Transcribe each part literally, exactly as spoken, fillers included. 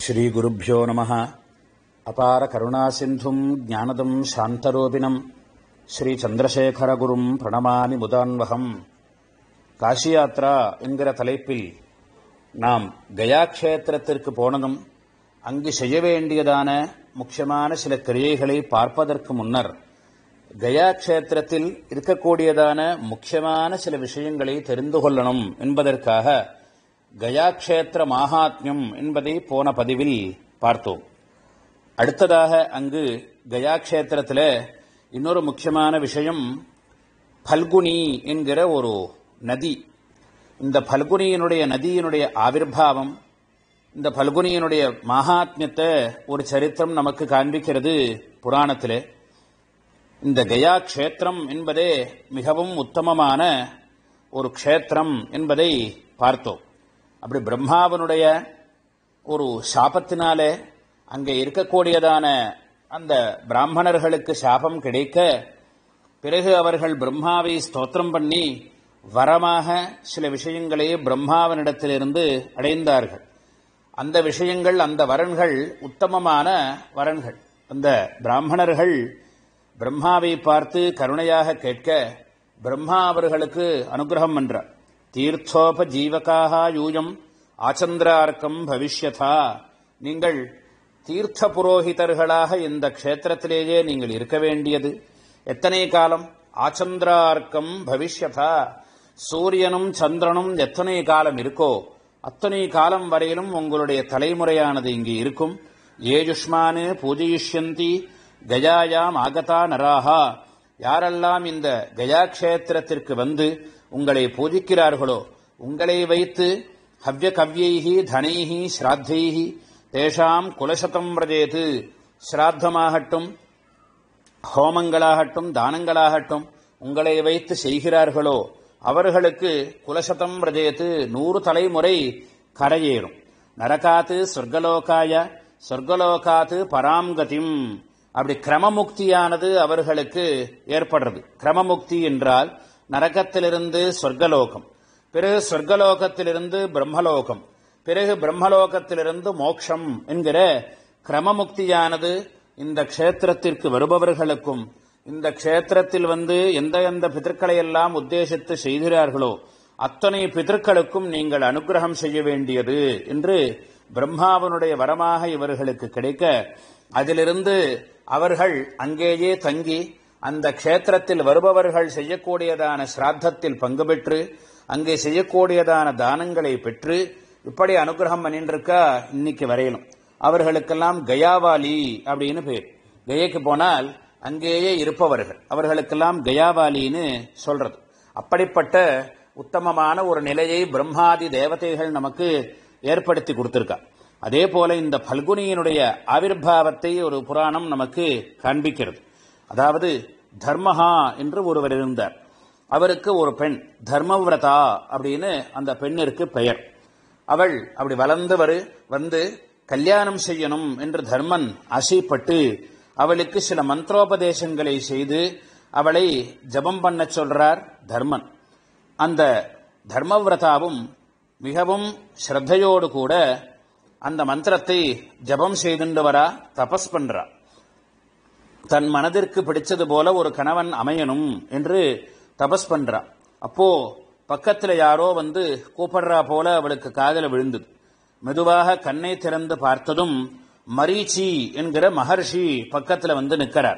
श्री गुरुभ्यो नमः। अपार करुणासिन्धुं ज्ञानदं शान्तरूपिणं श्री चन्द्रशेखरगुरुं प्रणमामि मुदान्वहम्। காசி யாத்ரா என்கிற தலைப்பில் நாம் கயா க்ஷேத்திரத்திற்கு போனதும் அங்கு செய்ய வேண்டியதான முக்கியமான சில கிரியைகளை பார்ப்பதற்கு முன்னர் கயா க்ஷேத்திரத்தில் இருக்கக்கூடியதான முக்கியமான சில விஷயங்களை தெரிந்து கொள்ளணும் என்பதற்காக கயா க்ஷேத்திர மகாத்மியம் என்பதை போன பதிவில் பார்த்தோம். அடுத்ததாக அங்கு கயா க்ஷேத்திரத்தில் இன்னொரு முக்கியமான விஷயம் பல்குனி என்கிற ஒரு நதி. இந்த பல்குனியினுடைய நதியினுடைய ஆவிர்வாவம், இந்த பல்குனியினுடைய மகாத்மியத்தை ஒரு சரித்திரம் நமக்கு காண்பிக்கிறது புராணத்திலே. இந்த கயா க்ஷேத்திரம் என்பதே மிகவும் உத்தமமான ஒரு க்ஷேத்திரம் என்பதை பார்த்தோம். அப்படி பிரம்மாவனுடைய ஒரு சாபத்தினாலே அங்கே இருக்கக்கூடியதான அந்த பிராமணர்களுக்கு சாபம் கிடைக்க, பிறகு அவர்கள் பிரம்மாவை ஸ்தோத்திரம் பண்ணி வரமாக சில விஷயங்களை பிரம்மாவனிடத்திலிருந்து அடைந்தார்கள். அந்த விஷயங்கள், அந்த வரன்கள் உத்தமமான வரன்கள். அந்த பிராமணர்கள் பிரம்மாவை பார்த்து கருணையாக கேட்க பிரம்மா அவர்களுக்கு அனுகிரகம் பண்றார். தீர்த்தோப ஜீவகாக யூயம் ஆச்சந்திரார்க்கம் பவிஷ்யதா, நீங்கள் தீர்த்த புரோகிதர்களாக இந்த க்ஷேத்திரத்திலேயே நீங்கள் இருக்க வேண்டியது எத்தனை காலம்? ஆச்சந்திரார்க்கம் பவிஷ்யதா, சூரியனும் சந்திரனும் எத்தனை காலம் இருக்கோ அத்தனை காலம் வரையிலும் உங்களுடைய தலைமுறையானது இங்கு இருக்கும். ஏஜுஷ்மானு பூஜயிஷ்யந்தி கயாயாம் ஆகதா நராஹா, யாரெல்லாம் இந்த கயா க்ஷேத்திரத்திற்கு வந்து உங்களை பூஜிக்கிறார்களோ, உங்களை வைத்து ஹவ்ய கவ்யைஹி தனைஹி ஸ்ராத்தைஹி தேஷாம் குலசதம் விரஜேது, ஸ்ராத்தமாகட்டும் ஹோமங்களாகட்டும் தானங்களாகட்டும் உங்களை வைத்து செய்கிறார்களோ அவர்களுக்கு குலசதம் விரஜேது, நூறு தலைமுறை கரையேறும். நரகாத்து சொர்க்கலோகாய சொர்க்கலோகாத்து பராம்கதிம், அப்படி கிரமமுக்தியானது அவர்களுக்கு ஏற்படுறது. கிரமமுக்தி என்றால் நரகத்திலிருந்து சொர்க்கலோகம், பிறகு சொர்க்கலோகத்திலிருந்து பிரம்மலோகம், பிறகு பிரம்மலோகத்திலிருந்து மோட்சம் என்கிற கிரமமுக்தியானது இந்த க்ஷேத்திரத்திற்கு வருபவர்களுக்கும், இந்த க்ஷேத்திரத்தில் வந்து எந்த எந்த பிதற்களை எல்லாம் உத்தேசித்து செய்கிறார்களோ அத்தனை பிதற்களுக்கும் நீங்கள் அனுகிரகம் செய்ய வேண்டியது என்று பிரம்மாவனுடைய வரமாக இவர்களுக்கு கிடைக்க, அதிலிருந்து அவர்கள் அங்கேயே தங்கி அந்த க்ஷேத்திரத்தில் வருபவர்கள் செய்யக்கூடியதான ஸ்ராத்தத்தில் பங்கு பெற்று அங்கே செய்யக்கூடியதான தானங்களை பெற்று இப்படி அனுகிரகம் பண்ணிருக்கா இன்னைக்கு வரையிலும். அவர்களுக்கெல்லாம் கயாவாலி அப்படின்னு பேர். கயைக்கு போனால் அங்கேயே இருப்பவர்கள், அவர்களுக்கெல்லாம் கயாவாலின்னு சொல்றது. அப்படிப்பட்ட உத்தமமான ஒரு நிலையை பிரம்மாதி தேவதைகள் நமக்கு ஏற்படுத்தி கொடுத்திருக்கா. அதே போல இந்த பல்குனியினுடைய ஆவிர்வாவத்தை ஒரு புராணம் நமக்கு காண்பிக்கிறது. அதாவது தர்மஹா என்று ஒருவர் இருந்தார். அவருக்கு ஒரு பெண் தர்மவிரதா அப்படின்னு அந்த பெண்ணிற்கு பெயர். அவள் அப்படி வளர்ந்து வரு வந்து கல்யாணம் செய்யணும் என்று தர்மன் ஆசைப்பட்டு அவளுக்கு சில மந்திரோபதேசங்களை செய்து அவளை ஜபம் பண்ண சொல்றார் தர்மன். அந்த தர்மவிரதாவும் மிகவும் ஸ்ரத்தையோடு கூட அந்த மந்திரத்தை ஜபம் செய்துண்டு வரா, தபஸ் பண்றா. தன் மனதிற்கு பிடிச்சது போல ஒரு கணவன் அமையணும் என்று தபஸ் பண்றா. அப்போ பக்கத்தில் யாரோ வந்து கூப்பிடுறா போல அவளுக்கு காதல விழுந்தது. மெதுவாக கண்ணை திறந்து பார்த்ததும் மரீச்சி என்கிற மகர்ஷி பக்கத்தில் வந்து நிற்கிறார்.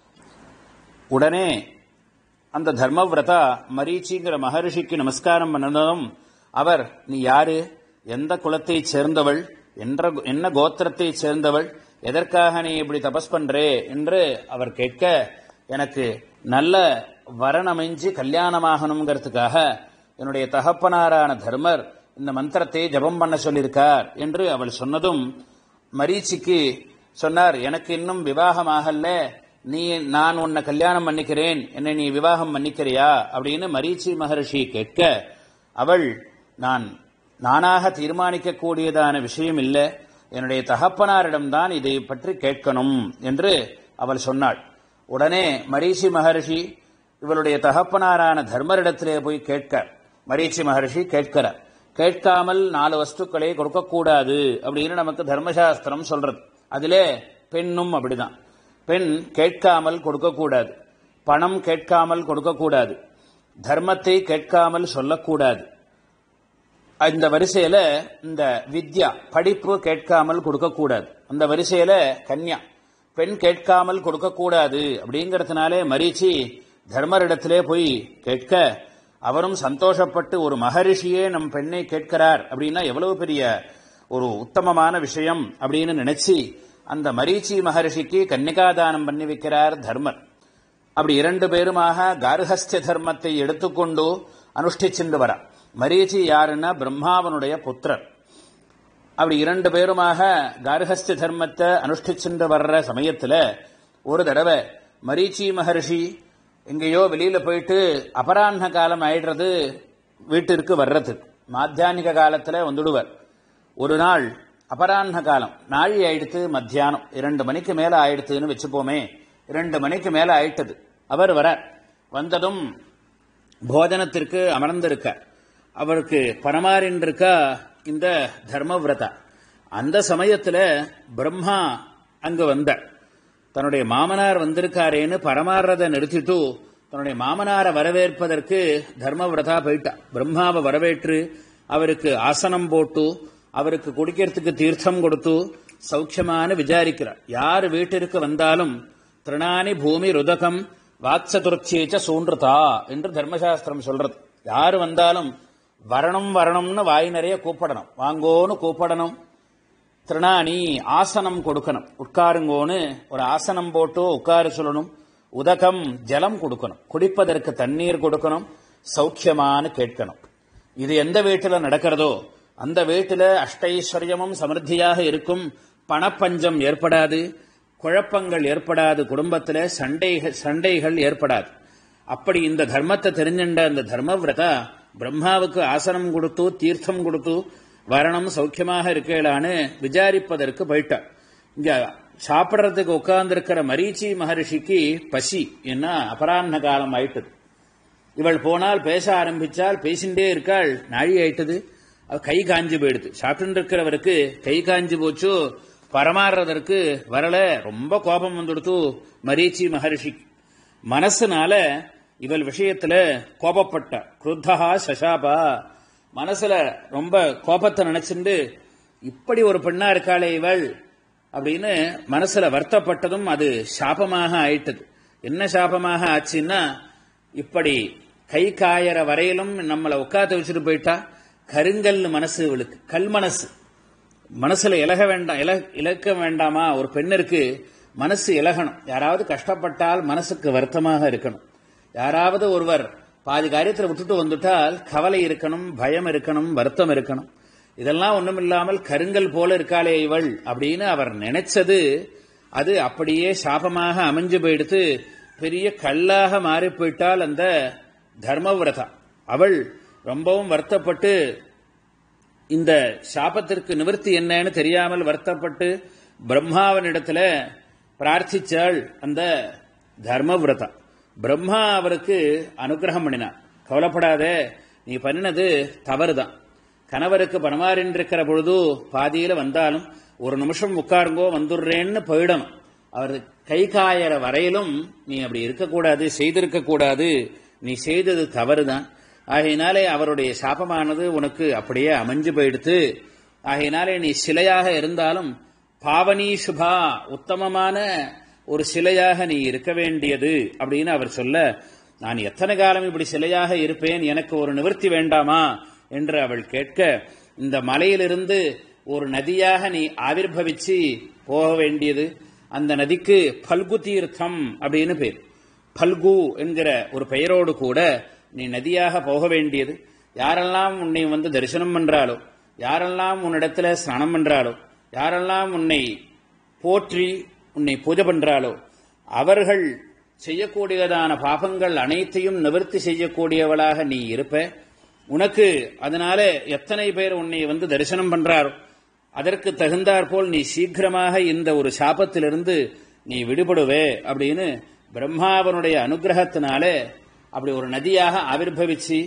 உடனே அந்த தர்மவிரதா மரீச்சிங்கிற மகர்ஷிக்கு நமஸ்காரம் பண்ணதும் அவர், நீ யாரு, எந்த குலத்தை சேர்ந்தவள், என்ற என்ன கோத்திரத்தை சேர்ந்தவள், எதற்காக நீ இப்படி தபஸ் பண்றே என்று அவர் கேட்க, எனக்கு நல்ல வரன் அமைஞ்சு கல்யாணமாகணுங்கிறதுக்காக என்னுடைய தகப்பனாரான தர்மர் இந்த மந்திரத்தை ஜபம் பண்ண சொல்லியிருக்கார் என்று அவள் சொன்னதும் மரீச்சிக்கு சொன்னார், எனக்கு இன்னும் விவாகம் ஆகல, நீ நான் உன்னை கல்யாணம் பண்ணிக்கிறேன், என்னை நீ விவாகம் பண்ணிக்கிறியா அப்படின்னு மரீச்சி மகர்ஷி கேட்க, அவள், நான் நானாக தீர்மானிக்கக்கூடியதான விஷயம் இல்லை, என்னுடைய தகப்பனாரிடம்தான் இதை பற்றி கேட்கணும் என்று அவள் சொன்னாள். உடனே மரீச்சி மகர்ஷி இவளுடைய தகப்பனாரான தர்மரிடத்திலே போய் கேட்க, மரீச்சி மகர்ஷி கேட்கிறார். கேட்காமல் நாலு வஸ்துக்களை கொடுக்கக்கூடாது அப்படின்னு நமக்கு தர்மசாஸ்திரம் சொல்றது. அதிலே பெண்ணும் அப்படிதான். பெண் கேட்காமல் கொடுக்கக்கூடாது, பணம் கேட்காமல் கொடுக்கக்கூடாது, தர்மத்தை கேட்காமல் சொல்லக்கூடாது. இந்த வரிசையில இந்த வித்யா படிப்பு கேட்காமல் கொடுக்கக்கூடாது. அந்த வரிசையில கன்யா பெண் கேட்காமல் கொடுக்கக்கூடாது. அப்படிங்கறதுனாலே மரீச்சி தர்மரிடத்திலே போய் கேட்க அவரும் சந்தோஷப்பட்டு ஒரு மகரிஷியே நம் பெண்ணை கேட்கிறார் அப்படின்னா எவ்வளவு பெரிய ஒரு உத்தமமான விஷயம் அப்படின்னு நினைச்சு அந்த மரீச்சி மகரிஷிக்கு கன்னிகாதானம் பண்ணி வைக்கிறார் தர்மர். அப்படி இரண்டு பேருமாக கார்ஹஸ்திய தர்மத்தை எடுத்துக்கொண்டு அனுஷ்டிச்சுண்டு வர. மரீச்சி யாருன்னா பிரம்மாவனுடைய புத்திரர். அப்படி இரண்டு பேருமாக கார்ஹஸ்திய தர்மத்தை அனுஷ்டிச்சுண்டு வர்ற சமயத்துல ஒரு தடவை மரீச்சி மகர்ஷி எங்கேயோ வெளியில போயிட்டு அபராஹ்ன காலம் ஆயிடுறது வீட்டிற்கு வர்றதுக்கு மாத்தியானிக காலத்துல வந்துடுவர். ஒரு நாள் அபராஹ்ன காலம் நாழி ஆயிடுத்து, மத்தியானம் இரண்டு மணிக்கு மேல ஆயிடுத்துன்னு வச்சுப்போமே. இரண்டு மணிக்கு மேல ஆயிட்டது. அவர் வர வந்ததும் போஜனத்திற்கு அமர்ந்திருக்க அவருக்கு பரமாறின்றிருக்கா இந்த தர்மவிரதா. அந்த சமயத்துல பிரம்மா அங்கு வந்த தன்னுடைய மாமனார் வந்திருக்காரேன்னு பரமாறதை நிறுத்திட்டு தன்னுடைய மாமனாரை வரவேற்பதற்கு தர்மவிரதா போயிட்டா. பிரம்மாவை வரவேற்று அவருக்கு ஆசனம் போட்டு அவருக்கு குடிக்கிறதுக்கு தீர்த்தம் கொடுத்து சௌக்கியமான விசாரிக்கிறார். யார் வீட்டிற்கு வந்தாலும் திருணானி பூமி ருதகம் வாத்சதுர்ச்சேச்ச சூன்றதா என்று தர்மசாஸ்திரம் சொல்றது. யாரு வந்தாலும் வரணும் வரணும்னு வாய் நிறைய கூப்பிடணும், வாங்கோன்னு கூப்பிடணும். திருணானி ஆசனம் கொடுக்கணும், உட்காருங்கோன்னு ஒரு ஆசனம் போட்டு உட்காரு சொல்லணும். உதகம் ஜலம் கொடுக்கணும், குடிப்பதற்கு தண்ணீர் கொடுக்கணும், சௌக்கியமானு கேட்கணும். இது எந்த வீட்டில் நடக்கிறதோ அந்த வீட்டில் அஷ்டைஸ்வர்யமும் சமிருத்தியாக இருக்கும், பணப்பஞ்சம் ஏற்படாது, குழப்பங்கள் ஏற்படாது, குடும்பத்தில் சண்டைகள் சண்டைகள் ஏற்படாது. அப்படி இந்த தர்மத்தை தெரிஞ்சின்ற அந்த தர்மவிரதா பிரம்மாவுக்கு ஆசனம் கொடுத்து தீர்த்தம் கொடுத்து வரணும் சௌக்கியமாக இருக்கலான்னு விசாரிப்பதற்கு போயிட்டார். இங்க சாப்பிட்றதுக்கு உட்கார்ந்திருக்கிற மரீச்சி மகரிஷிக்கு பசி, என்ன அபராஹ்ன காலம் ஆயிட்டது. இவள் போனால் பேச ஆரம்பிச்சால் பேசிண்டே இருக்காள். நாழி ஆயிட்டது, கை காஞ்சி போயிடுது. சாப்பிட்டு இருக்கிறவருக்கு கை காஞ்சி போச்சு, பரமாறுறதற்கு வரல. ரொம்ப கோபம் வந்துடுத்து மரீச்சி மகரிஷிக்கு. மனசுனால இவள் விஷயத்துல கோபப்பட்ட குருத்தஹா சசாபா. மனசுல ரொம்ப கோபத்தை நினைச்சுண்டு இப்படி ஒரு பெண்ணா இருக்காளே இவள் அப்படின்னு மனசுல வருத்தப்பட்டதும் அது சாபமாக ஆயிட்டது. என்ன சாபமாக ஆச்சுன்னா, இப்படி கை காயற வரையிலும் நம்மளை உட்காந்து வச்சுட்டு போயிட்டா. கருங்கல் மனசு இவளுக்கு, கல் மனசு. மனசுல இலக வேண்டாம், இலக்க வேண்டாமா? ஒரு பெண்ணிற்கு மனசு இலகணும். யாராவது கஷ்டப்பட்டால் மனசுக்கு வருத்தமாக இருக்கணும். யாராவது ஒருவர் பாதி காரியத்தில் விட்டுட்டு வந்துட்டால் கவலை இருக்கணும், பயம் இருக்கணும், வருத்தம் இருக்கணும். இதெல்லாம் ஒண்ணும் இல்லாமல் கருங்கல் போல இருக்காளே இவள் அப்படின்னு அவர் நினைச்சது அது அப்படியே சாபமாக அமைஞ்சு போயிடுத்து. பெரிய கல்லாக மாறி போயிட்டால் அந்த தர்மவிரதா. அவள் ரொம்பவும் வருத்தப்பட்டு இந்த சாபத்திற்கு நிவர்த்தி என்னன்னு தெரியாமல் வருத்தப்பட்டு பிரம்மாவனிடத்துல பிரார்த்திச்சாள் அந்த தர்மவிரதா. பிரம்மா அவருக்கு அனுகிரகம் பண்ணினார். கவலைப்படாத, நீ பண்ணினது தவறுதான். கணவருக்கு பணமாறின்றிருக்கிற பொழுது பாதியில வந்தாலும் ஒரு நிமிஷம் உட்காருங்கோ வந்துடுறேன்னு போயிடணும். அவர் கை காயற வரையிலும் நீ அப்படி இருக்கக்கூடாது, செய்திருக்க கூடாது. நீ செய்தது தவறுதான். ஆகையினாலே அவருடைய சாபமானது உனக்கு அப்படியே அமைஞ்சு போயிடுத்து. ஆகையினாலே நீ சிலையாக இருந்தாலும் பாவனி சுபா, உத்தமமான ஒரு சிலையாக நீ இருக்க வேண்டியது அப்படின்னு அவர் சொல்ல, நான் எத்தனை காலம் இப்படி சிலையாக இருப்பேன், எனக்கு ஒரு நிவர்த்தி வேண்டாமா என்று அவள் கேட்க, இந்த மலையிலிருந்து ஒரு நதியாக நீ ஆவிர்பவிச்சு போக வேண்டியது. அந்த நதிக்கு பல்கு தீர்த்தம் அப்படின்னு பேர். பல்கு என்கிற ஒரு பெயரோடு கூட நீ நதியாக போக வேண்டியது. யாரெல்லாம் உன்னை வந்து தரிசனம் பண்றாளோ, யாரெல்லாம் உன்னிடத்துல ஸ்நானம் பண்றாளோ, யாரெல்லாம் உன்னை போற்றி உன்னை பூஜை பண்றாளோ அவர்கள் செய்யக்கூடியதான பாபங்கள் அனைத்தையும் நிவர்த்தி செய்யக்கூடியவளாக நீ இருப்ப. உனக்கு அதனால எத்தனை பேர் உன்னை வந்து தரிசனம் பண்றாரோ அதற்கு தகுந்தாற்போல் நீ சீக்கிரமாக இந்த ஒரு சாபத்திலிருந்து நீ விடுபடுவே அப்படின்னு பிரம்மாவனுடைய அனுகிரகத்தினாலே அப்படி ஒரு நதியாக ஆவிர்பவிச்சு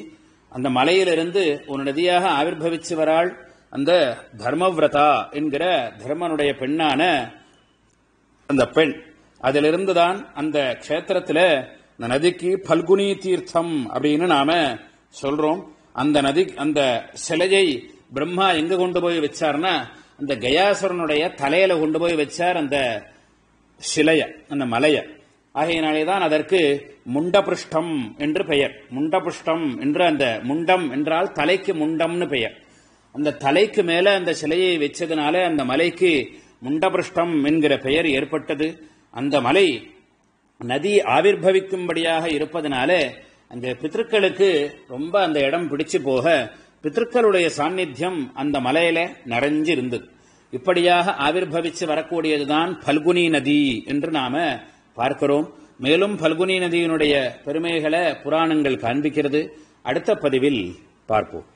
அந்த மலையிலிருந்து ஒரு நதியாக ஆவிர்பவிச்சு வராள் அந்த தர்மவிரதா என்கிற தர்மனுடைய பெண்ணான அந்த பெண். அதிலிருந்துதான் அந்த க்ஷேத்திரத்தில் அந்த நதிக்கு பல்குனி தீர்த்தம் அப்படின்னு நாம சொல்றோம். அந்த நதி அந்த சிலையை பிரம்மா எங்க கொண்டு போய் வச்சார்னா அந்த கயாசுரனுடைய தலையில கொண்டு போய் வச்சார் அந்த சிலைய, அந்த மலைய. ஆகையினாலேதான் அதற்கு முண்டபிருஷ்டம் என்று பெயர். முண்டபிருஷ்டம் என்று அந்த முண்டம் என்றால் தலைக்கு முண்டம்னு பெயர். அந்த தலைக்கு மேல அந்த சிலையை வச்சதுனால அந்த மலைக்கு முண்டபிருஷ்டம் என்கிற பெயர் ஏற்பட்டது. அந்த மலை நதி ஆவிர்பவிக்கும்படியாக இருப்பதனால அந்த பித்ருக்களுக்கு ரொம்ப அந்த இடம் பிடிச்சு போக பித்ருக்களுடைய சாநித்தியம் அந்த மலையில நிறைஞ்சு இருந்தது. இப்படியாக ஆவிர்பவிச்சு வரக்கூடியதுதான் பல்குனி நதி என்று நாம பார்க்கிறோம். மேலும் பல்குனி நதியினுடைய பெருமைகளை புராணங்கள் காண்பிக்கிறது. அடுத்த பதிவில் பார்ப்போம்.